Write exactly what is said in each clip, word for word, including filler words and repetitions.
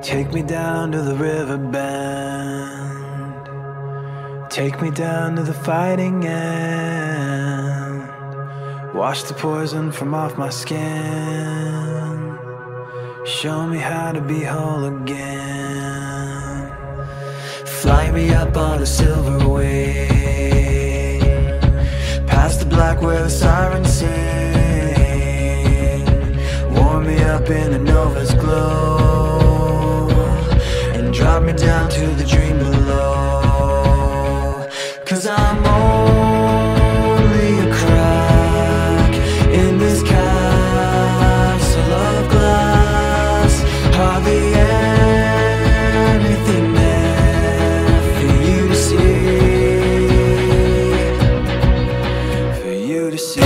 Take me down to the river bend, take me down to the fighting end. Wash the poison from off my skin, show me how to be whole again. Fly me up on a silver wing, past the black where the sirens sing. Warm me up in a nova's glow, and drop me down to the dream below. 'Cause I'm only a crack in this castle of glass. Hardly anything there for you to see, for you to see.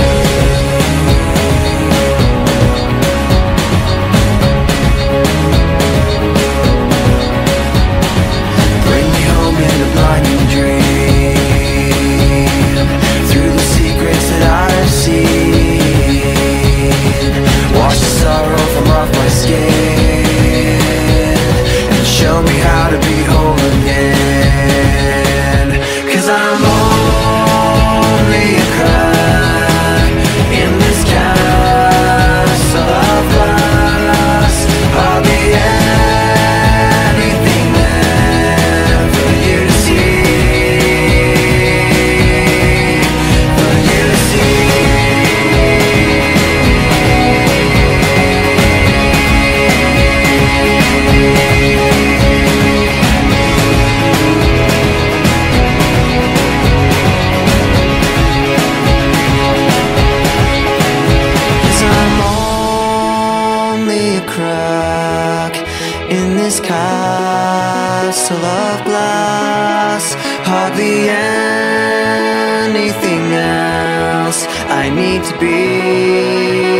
Crack in this castle of glass. Hardly anything else I need to be.